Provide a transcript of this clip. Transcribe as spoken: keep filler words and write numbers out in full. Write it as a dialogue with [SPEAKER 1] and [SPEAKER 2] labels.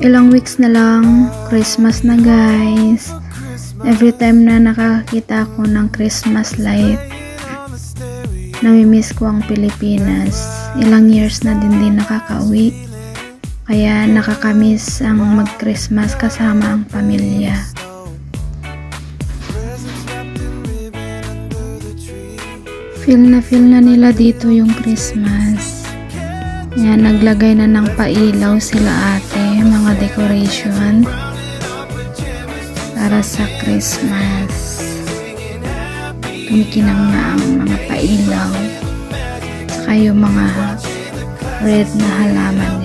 [SPEAKER 1] Ilang weeks na lang, Christmas na guys. Every time na nakakita ako ng Christmas light, namimiss ko ang Pilipinas. Ilang years na din din nakakauwi, kaya nakakamiss ang mag-Christmas kasama ang pamilya. Feel na feel na nila dito yung Christmas. Yan, naglagay na ng pailaw sila ate, mga decoration para sa Christmas. Kumikinang na ang mga pailaw, saka yung mga red na halaman